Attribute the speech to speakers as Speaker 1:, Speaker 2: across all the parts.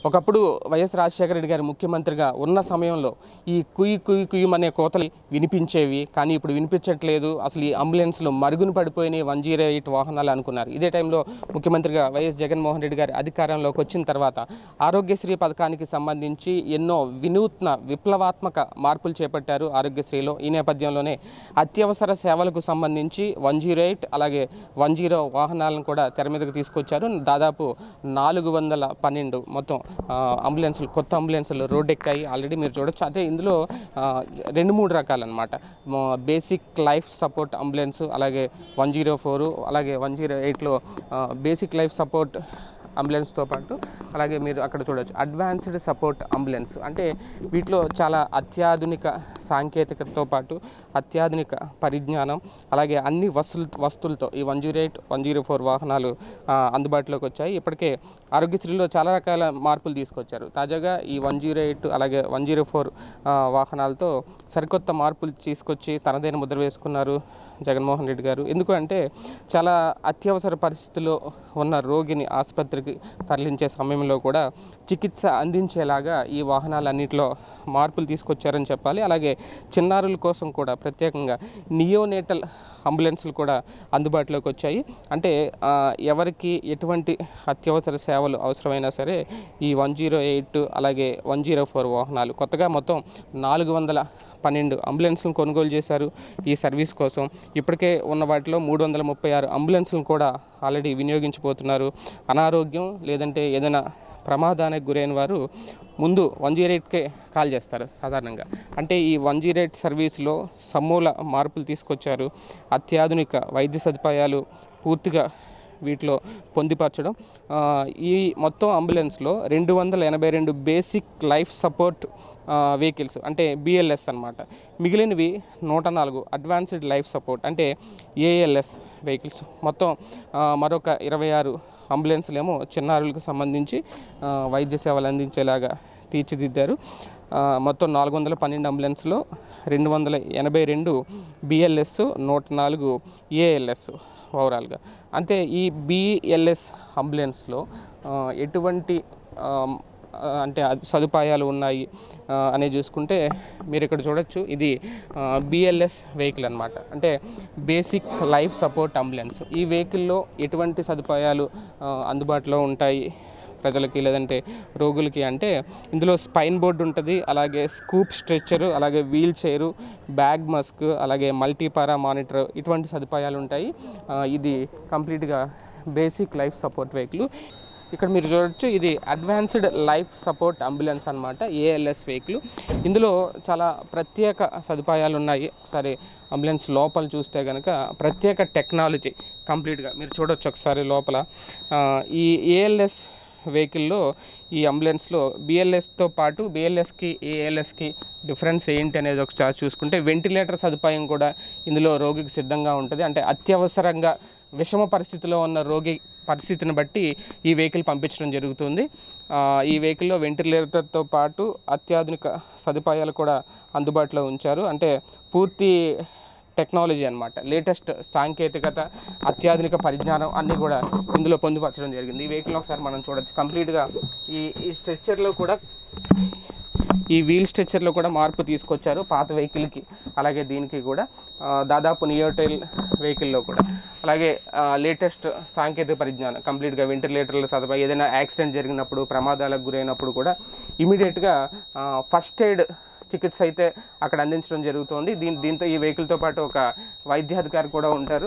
Speaker 1: ఒకప్పుడు వైఎస్ రాజశేఖర రెడ్డి గారు ముఖ్యమంత్రిగా ఉన్న సమయంలో ఈ కుయ్యి కుయ్యి కుయ్యమనే కోతలు వినిపించేవి. కానీ ఇప్పుడు వినిపించట్లేదు. అసలు ఈ అంబులెన్స్లు మరుగున పడిపోయినాయి 108 వాహనాలు అనుకున్నారు. ఇదే టైంలో ముఖ్యమంత్రిగా వైఎస్ జగన్మోహన్ రెడ్డి గారు అధికారంలోకి వచ్చిన తర్వాత ఆరోగ్యశ్రీ పథకానికి సంబంధించి ఎన్నో వినూత్న విప్లవాత్మక మార్పులు చేపట్టారు ఆరోగ్యశ్రీలో. ఈ నేపథ్యంలోనే అత్యవసర సేవలకు సంబంధించి 108 అలాగే 10 వాహనాలను కూడా తెర మీదకి తీసుకొచ్చారు. దాదాపు 412 మొత్తం అంబులెన్సులు, కొత్త అంబులెన్సులు రోడ్డు ఎక్కాయి. ఆల్రెడీ మీరు చూడొచ్చు. అదే ఇందులో 2-3 రకాలు అనమాట. బేసిక్ లైఫ్ సపోర్ట్ అంబులెన్స్, అలాగే 104, అలాగే 108లో బేసిక్ లైఫ్ సపోర్ట్ అంబులెన్స్తో పాటు అలాగే మీరు అక్కడ చూడవచ్చు అడ్వాన్స్డ్ సపోర్ట్ అంబులెన్స్. అంటే వీటిలో చాలా అత్యాధునిక సాంకేతికతతో పాటు అత్యాధునిక పరిజ్ఞానం, అలాగే అన్ని వస్తువులతో ఈ 108, 104 వాహనాలు అందుబాటులోకి వచ్చాయి. ఇప్పటికే ఆరోగ్యశ్రీలో చాలా రకాల మార్పులు తీసుకొచ్చారు. తాజాగా ఈ 108 అలాగే 104 వాహనాలతో సరికొత్త మార్పులు తీసుకొచ్చి తనదైన ముద్ర వేసుకున్నారు జగన్మోహన్ రెడ్డి గారు. ఎందుకు అంటే చాలా అత్యవసర పరిస్థితుల్లో ఉన్న రోగిని ఆసుపత్రికి తరలించే సమయంలో కూడా చికిత్స అందించేలాగా ఈ వాహనాలన్నింటిలో మార్పులు తీసుకొచ్చారని చెప్పాలి. అలాగే చిన్నారుల కోసం కూడా ప్రత్యేకంగా నియోనేటల్ అంబులెన్స్లు కూడా అందుబాటులోకి వచ్చాయి. అంటే ఎవరికి ఎటువంటి అత్యవసర సేవలు అవసరమైనా సరే ఈ 108 అలాగే 104 వాహనాలు కొత్తగా మొత్తం 412 అంబులెన్స్లను కొనుగోలు చేశారు ఈ సర్వీస్ కోసం. ఇప్పటికే ఉన్న వాటిలో 336 అంబులెన్స్లను కూడా ఆల్రెడీ వినియోగించిపోతున్నారు. అనారోగ్యం లేదంటే ఏదైనా ప్రమాదానికి గురైన వారు ముందు 108కే కాల్ చేస్తారు సాధారణంగా. అంటే ఈ 108 సర్వీస్లో సమూల మార్పులు తీసుకొచ్చారు. అత్యాధునిక వైద్య సదుపాయాలు పూర్తిగా వీటిలో పొందుపరచడం. ఈ మొత్తం అంబులెన్స్లో 282 బేసిక్ లైఫ్ సపోర్ట్ వెహికల్స్ అంటే బిఎల్ఎస్ అనమాట. మిగిలినవి 104 అడ్వాన్స్డ్ లైఫ్ సపోర్ట్ అంటే ఏఎల్ఎస్ వెహికల్స్. మొత్తం మరొక 26 అంబులెన్స్లేమో చిన్నారులకు సంబంధించి వైద్య సేవలు అందించేలాగా తీర్చిదిద్దారు. మొత్తం 412 అంబులెన్స్లో 282 బిఎల్ఎస్, 104 ఏఎల్ఎస్ ఓవరాల్గా. అంటే ఈ బిఎల్ఎస్ అంబులెన్స్లో ఎటువంటి అంటే సదుపాయాలు ఉన్నాయి అనేది చూసుకుంటే మీరు ఇక్కడ చూడొచ్చు. ఇది బిఎల్ఎస్ వెహికల్ అనమాట. అంటే బేసిక్ లైఫ్ సపోర్ట్ అంబులెన్స్. ఈ వెహికల్లో ఎటువంటి సదుపాయాలు అందుబాటులో ఉంటాయి ప్రజలకి లేదంటే రోగులకి అంటే ఇందులో స్పైన్ బోర్డు ఉంటుంది, అలాగే స్కూప్ స్ట్రెచ్చరు, అలాగే వీల్ చైరు, బ్యాగ్ మస్క్, అలాగే మల్టీపారా మానిటర్, ఇటువంటి సదుపాయాలు ఉంటాయి. ఇది కంప్లీట్గా బేసిక్ లైఫ్ సపోర్ట్ వెహికల్. ఇక్కడ మీరు చూడొచ్చు ఇది అడ్వాన్స్డ్ లైఫ్ సపోర్ట్ అంబులెన్స్ అనమాట, ఏఎల్ఎస్ వెహికల్. ఇందులో చాలా ప్రత్యేక సదుపాయాలు ఉన్నాయి. ఒకసారి అంబులెన్స్ లోపల చూస్తే కనుక ప్రత్యేక టెక్నాలజీ కంప్లీట్గా మీరు చూడొచ్చు ఒకసారి లోపల. ఈ ఏఎల్ఎస్ వెహికల్లో ఈ అంబులెన్స్లో బిఎల్ఎస్తో పాటు బిఎల్ఎస్కి ఏఎల్ఎస్కి డిఫరెన్స్ ఏంటి అనేది ఒకసారి చూసుకుంటే వెంటిలేటర్ సదుపాయం కూడా ఇందులో రోగికి సిద్ధంగా ఉంటుంది. అంటే అత్యవసరంగా విషమ పరిస్థితిలో ఉన్న రోగి పరిస్థితిని బట్టి ఈ వెహికల్ పంపించడం జరుగుతుంది. ఈ వెహికల్లో వెంటిలేటర్తో పాటు అత్యాధునిక సదుపాయాలు కూడా అందుబాటులో ఉంచారు. అంటే పూర్తి టెక్నాలజీ అనమాట, లేటెస్ట్ సాంకేతికత, అత్యాధునిక పరిజ్ఞానం అన్నీ కూడా ఇందులో పొందుపరచడం జరిగింది. ఈ వెహికల్ ఒకసారి మనం చూడొచ్చు. కంప్లీట్గా ఈ స్ట్రెచ్చర్లో కూడా ఈ వీల్ స్ట్రెచ్చర్లో కూడా మార్పు తీసుకొచ్చారు పాత వెహికల్కి అలాగే దీనికి కూడా. దాదాపు నియోటైల్ వెహికల్లో కూడా అలాగే లేటెస్ట్ సాంకేతిక పరిజ్ఞానం కంప్లీట్గా వెంటిలేటర్ల సదుపాయం. ఏదైనా యాక్సిడెంట్ జరిగినప్పుడు ప్రమాదాలకు గురైనప్పుడు కూడా ఇమీడియట్గా ఫస్ట్ ఎయిడ్ చికిత్స అయితే అక్కడ అందించడం జరుగుతుంది. దీంతో ఈ వెహికల్తో పాటు ఒక వైద్యాధికారి కూడా ఉంటారు.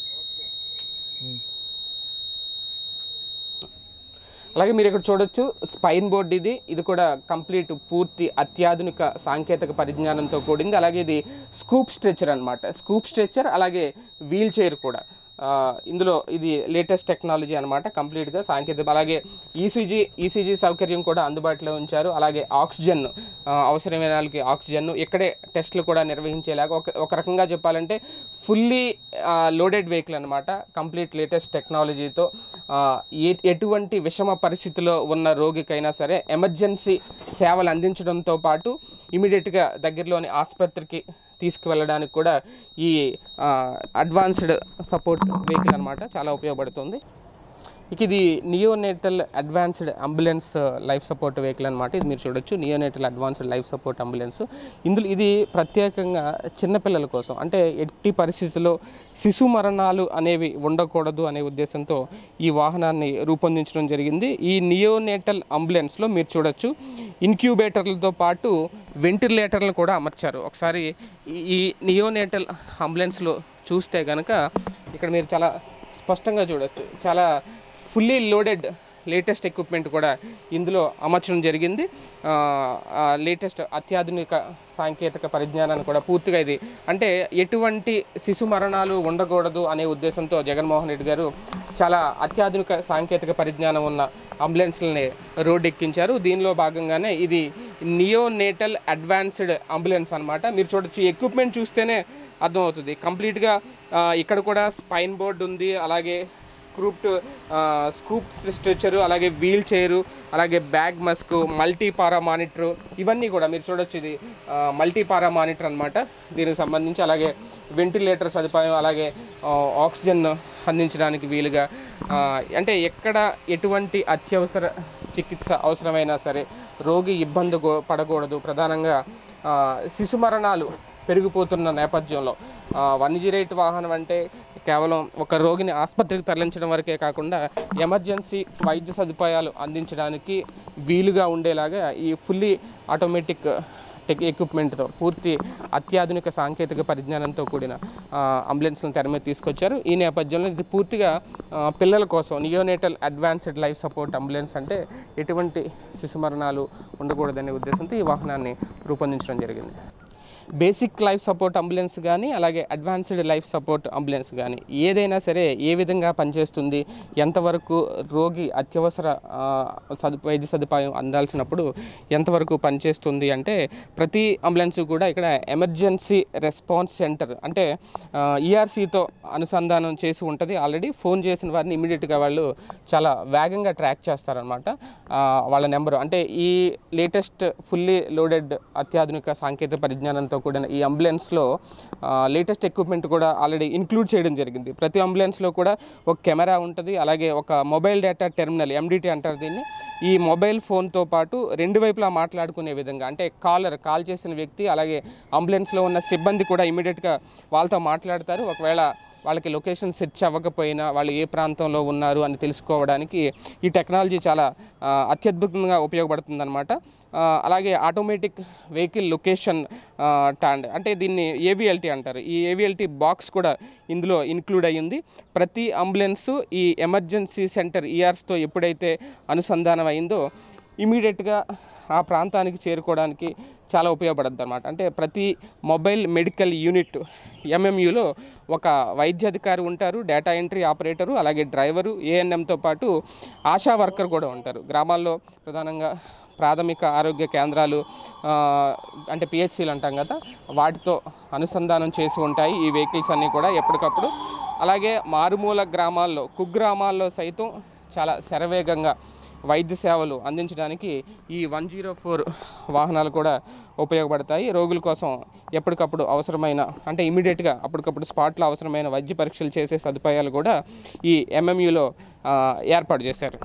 Speaker 1: అలాగే మీరు ఇక్కడ చూడొచ్చు స్పైన్ బోర్డ్. ఇది కూడా కంప్లీట్ పూర్తి అత్యాధునిక సాంకేతిక పరిజ్ఞానంతో కూడింది. అలాగే ఇది స్కూప్ స్ట్రెచ్చర్ అనమాట. స్కూప్ స్ట్రెచ్చర్ అలాగే వీల్ చైర్ కూడా ఇందులో ఇది లేటెస్ట్ టెక్నాలజీ అనమాట, కంప్లీట్గా సాంకేతిక. అలాగే ఈసీజీ సౌకర్యం కూడా అందుబాటులో ఉంచారు. అలాగే ఆక్సిజన్, అవసరమైన వాళ్ళకి ఆక్సిజన్ ఇక్కడే టెస్టులు కూడా నిర్వహించేలాగా ఒక రకంగా చెప్పాలంటే ఫుల్లీ లోడెడ్ వెహికల్ అనమాట. కంప్లీట్ లేటెస్ట్ టెక్నాలజీతో ఎటువంటి విషమ పరిస్థితిలో ఉన్న రోగికైనా సరే ఎమర్జెన్సీ సేవలు అందించడంతో పాటు ఇమీడియట్గా దగ్గరలోని ఆసుపత్రికి తీసుకువెళ్ళడానికి కూడా ఈ అడ్వాన్స్డ్ సపోర్ట్ వెహికల్ అనమాట చాలా ఉపయోగపడుతుంది. ఇక ఇది neonatal advanced ambulance life support vehicle అనమాట. ఇది మీరు చూడొచ్చు, neonatal advanced life support ambulance. ఇందులో ఇది ప్రత్యేకంగా చిన్నపిల్లల కోసం, అంటే ఎట్టి పరిస్థితుల్లో శిశు మరణాలు అనేవి ఉండకూడదు అనే ఉద్దేశంతో ఈ వాహనాన్ని రూపొందించడం జరిగింది. ఈ నియోనేటల్ అంబులెన్స్లో మీరు చూడొచ్చు ఇన్క్యూబేటర్లతో పాటు వెంటిలేటర్లను కూడా అమర్చారు. ఒకసారి ఈ నియోనేటల్ అంబులెన్స్లో చూస్తే కనుక ఇక్కడ మీరు చాలా స్పష్టంగా చూడొచ్చు, చాలా ఫుల్లీ లోడెడ్ లేటెస్ట్ ఎక్విప్మెంట్ కూడా ఇందులో అమర్చడం జరిగింది. లేటెస్ట్ అత్యాధునిక సాంకేతిక పరిజ్ఞానాన్ని కూడా పూర్తిగా ఇది, అంటే ఎటువంటి శిశు మరణాలు ఉండకూడదు అనే ఉద్దేశంతో జగన్మోహన్ రెడ్డి గారు చాలా అత్యాధునిక సాంకేతిక పరిజ్ఞానం ఉన్న అంబులెన్స్లని రోడ్డు ఎక్కించారు. దీనిలో భాగంగానే ఇది నియోనేటల్ అడ్వాన్స్డ్ అంబులెన్స్ అనమాట. మీరు చూడొచ్చు, ఈ ఎక్విప్మెంట్ చూస్తేనే అర్థమవుతుంది. కంప్లీట్గా ఇక్కడ కూడా స్పైన్ బోర్డ్ ఉంది, అలాగే స్కూప్ స్ట్రెచరు, అలాగే వీల్ చైరు, అలాగే bag mask, multi para monitor, ఇవన్నీ కూడా మీరు చూడొచ్చు. ఇది మల్టీ పారా మానిటర్ అనమాట దీనికి సంబంధించి. అలాగే వెంటిలేటర్ సదుపాయం, అలాగే ఆక్సిజన్ అందించడానికి వీలుగా, అంటే ఎక్కడ ఎటువంటి అత్యవసర చికిత్స అవసరమైనా సరే రోగి ఇబ్బంది పడకూడదు. ప్రధానంగా శిశు మరణాలు పెరిగిపోతున్న నేపథ్యంలో 108 వాహనం అంటే కేవలం ఒక రోగిని ఆసుపత్రికి తరలించడం వరకే కాకుండా ఎమర్జెన్సీ వైద్య సదుపాయాలు అందించడానికి వీలుగా ఉండేలాగా ఈ ఫుల్లీ ఆటోమేటిక్ ఎక్విప్మెంట్తో, పూర్తి అత్యాధునిక సాంకేతిక పరిజ్ఞానంతో కూడిన అంబులెన్స్ను తెర మీద తీసుకొచ్చారు. ఈ నేపథ్యంలో ఇది పూర్తిగా పిల్లల కోసం neonatal advanced life support ambulance, అంటే ఎటువంటి శిశు మరణాలు ఉండకూడదనే ఉద్దేశంతో ఈ వాహనాన్ని రూపొందించడం జరిగింది. బేసిక్ లైఫ్ సపోర్ట్ అంబులెన్స్ కానీ, అలాగే అడ్వాన్స్డ్ లైఫ్ సపోర్ట్ అంబులెన్స్ కానీ ఏదైనా సరే ఏ విధంగా పనిచేస్తుంది, ఎంతవరకు రోగి అత్యవసర వైద్య సదుపాయం అందాల్సినప్పుడు ఎంతవరకు పనిచేస్తుంది అంటే, ప్రతి అంబులెన్స్ కూడా ఇక్కడ ఎమర్జెన్సీ రెస్పాన్స్ సెంటర్, అంటే ఈఆర్సీతో అనుసంధానం చేసి ఉంటుంది. ఆల్రెడీ ఫోన్ చేసిన వారిని ఇమీడియట్గా వాళ్ళు చాలా వేగంగా ట్రాక్ చేస్తారనమాట. వాళ్ళ నెంబరు, అంటే ఈ లేటెస్ట్ ఫుల్లీ లోడెడ్ అత్యాధునిక సాంకేతిక పరిజ్ఞానంతో కూడిన ఈ అంబులెన్స్లో లేటెస్ట్ ఎక్విప్మెంట్ కూడా ఆల్రెడీ ఇంక్లూడ్ చేయడం జరిగింది. ప్రతి అంబులెన్స్లో కూడా ఒక కెమెరా ఉంటుంది, అలాగే ఒక మొబైల్ డేటా టెర్మినల్, ఎండిటీ అంటారు దీన్ని. ఈ మొబైల్ ఫోన్తో పాటు రెండు వైపులా మాట్లాడుకునే విధంగా, అంటే కాల్ చేసిన వ్యక్తి అలాగే అంబులెన్స్లో ఉన్న సిబ్బంది కూడా ఇమీడియట్గా వాళ్ళతో మాట్లాడతారు. ఒకవేళ వాళ్ళకి లొకేషన్ సెర్చ్ అవ్వకపోయినా వాళ్ళు ఏ ప్రాంతంలో ఉన్నారు అని తెలుసుకోవడానికి ఈ టెక్నాలజీ చాలా అత్యద్భుతంగా ఉపయోగపడుతుందన్నమాట. అలాగే ఆటోమేటిక్ వెహికల్ లొకేషన్ ట్యాండ్, అంటే దీన్ని ఏవిఎల్టీ అంటారు. ఈ ఏవిఎల్టీ బాక్స్ కూడా ఇందులో ఇంక్లూడ్ అయ్యింది. ప్రతి అంబులెన్సు ఈ ఎమర్జెన్సీ సెంటర్ ఈఆర్స్తో ఎప్పుడైతే అనుసంధానం అయిందో ఇమీడియట్గా ఆ ప్రాంతానికి చేరుకోవడానికి చాలా ఉపయోగపడుతుంది అనమాట. అంటే ప్రతి మొబైల్ మెడికల్ యూనిట్ ఎంఎంయూలో ఒక వైద్యాధికారి ఉంటారు, డేటా ఎంట్రీ ఆపరేటరు, అలాగే డ్రైవరు, ఏఎన్ఎంతో పాటు ఆశా వర్కర్ కూడా ఉంటారు. గ్రామాల్లో ప్రధానంగా ప్రాథమిక ఆరోగ్య కేంద్రాలు, అంటే పిహెచ్సిలు అంటాం కదా, వాటితో అనుసంధానం చేసి ఉంటాయి ఈ వెహికల్స్ అన్నీ కూడా ఎప్పటికప్పుడు. అలాగే మారుమూల గ్రామాల్లో, కుగ్రామాల్లో సైతం చాలా శరవేగంగా వైద్య సేవలు అందించడానికి ఈ 104 వాహనాలు కూడా ఉపయోగపడతాయి. రోగుల కోసం ఎప్పటికప్పుడు అవసరమైన, అంటే ఇమీడియట్గా అప్పటికప్పుడు స్పాట్లో అవసరమైన వైద్య పరీక్షలు చేసే సదుపాయాలు కూడా ఈ ఎంఎంయూలో ఏర్పాటు చేశారు.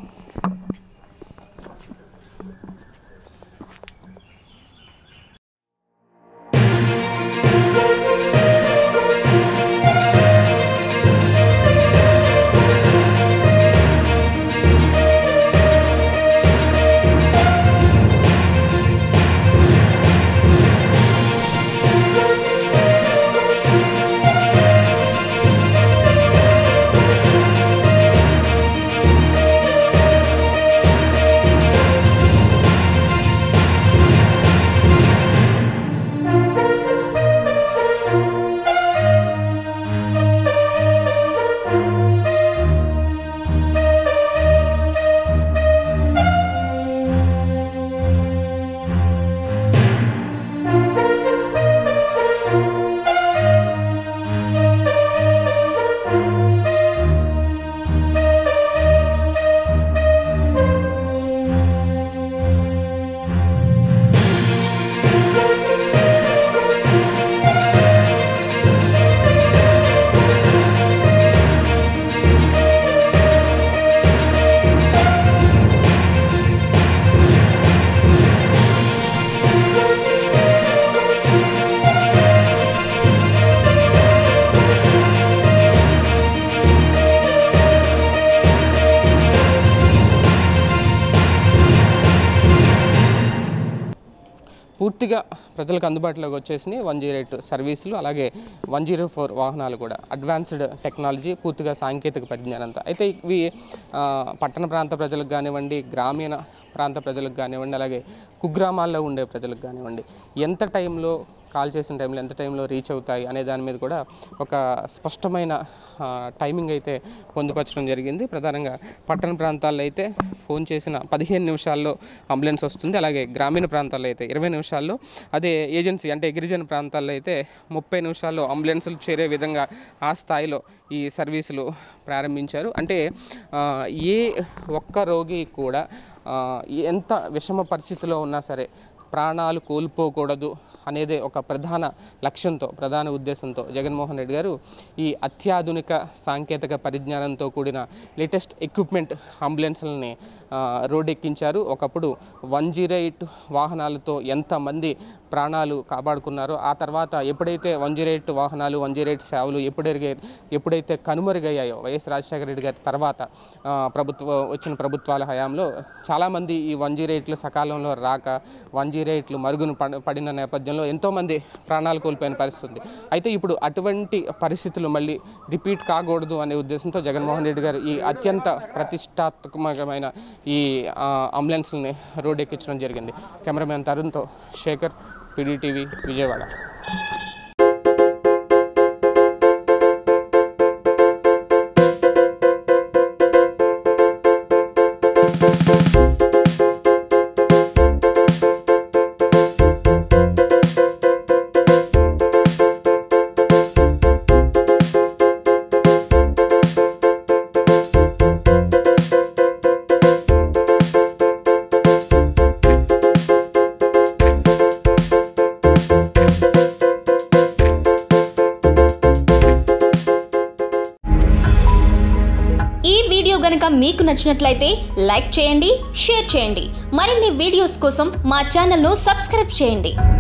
Speaker 1: పూర్తిగా ప్రజలకు అందుబాటులోకి వచ్చేసినాయి 108 సర్వీసులు, అలాగే 104 వాహనాలు కూడా. అడ్వాన్స్డ్ టెక్నాలజీ, పూర్తిగా సాంకేతిక పరిజ్ఞానంతో. అయితే ఇవి పట్టణ ప్రాంత ప్రజలకు కానివ్వండి, గ్రామీణ ప్రాంత ప్రజలకు కానివ్వండి, అలాగే కుగ్రామాల్లో ఉండే ప్రజలకు కానివ్వండి, ఎంత టైంలో కాల్ చేసిన టైంలో ఎంత టైంలో రీచ్ అవుతాయి అనే దాని మీద కూడా ఒక స్పష్టమైన టైమింగ్ అయితే పొందుపరచడం జరిగింది. ప్రధానంగా పట్టణ ప్రాంతాల్లో అయితే ఫోన్ చేసిన 15 నిమిషాల్లో అంబులెన్స్ వస్తుంది, అలాగే గ్రామీణ ప్రాంతాల్లో అయితే 20 నిమిషాల్లో, అదే ఏజెన్సీ అంటే గిరిజన ప్రాంతాల్లో అయితే 30 నిమిషాల్లో అంబులెన్సులు చేరే విధంగా ఆ స్థాయిలో ఈ సర్వీసులు ప్రారంభించారు. అంటే ఏ ఒక్క రోగి కూడా ఎంత విషమ పరిస్థితిలో ఉన్నా సరే ప్రాణాలు కోల్పోకూడదు అనేదే ఒక ప్రధాన లక్ష్యంతో, ప్రధాన ఉద్దేశంతో జగన్మోహన్ రెడ్డి గారు ఈ అత్యాధునిక సాంకేతిక పరిజ్ఞానంతో కూడిన లేటెస్ట్ ఎక్విప్మెంట్ అంబులెన్స్లని రోడ్డెక్కించారు. ఒకప్పుడు 108 వాహనాలతో ఎంతమంది ప్రాణాలు కాపాడుకున్నారో, ఆ తర్వాత ఎప్పుడైతే 108 వాహనాలు 108 సేవలు ఎప్పుడైతే కనుమరుగయ్యాయో వైఎస్ రాజశేఖర రెడ్డి గారి తర్వాత వచ్చిన ప్రభుత్వాల హయాంలో చాలామంది ఈ 108లు సకాలంలో రాక 108లు మరుగున పడిన నేపథ్యంలో ఎంతోమంది ప్రాణాలు కోల్పోయిన పరిస్థితి. అయితే ఇప్పుడు అటువంటి పరిస్థితులు మళ్ళీ రిపీట్ కాకూడదు అనే ఉద్దేశంతో జగన్మోహన్ రెడ్డి గారు ఈ అత్యంత ప్రతిష్టాత్మకమైన ఈ అంబులెన్స్ని రోడ్ ఎక్కించడం జరిగింది. కెమెరామెన్ తరుణ్తో శేఖర్, PDTV, విజయవాడ.
Speaker 2: గనుక మీకు నచ్చినట్లయితే లైక్ చేయండి, షేర్ చేయండి. మరిన్ని వీడియోస్ కోసం మా ఛానల్ను సబ్స్క్రైబ్ చేయండి.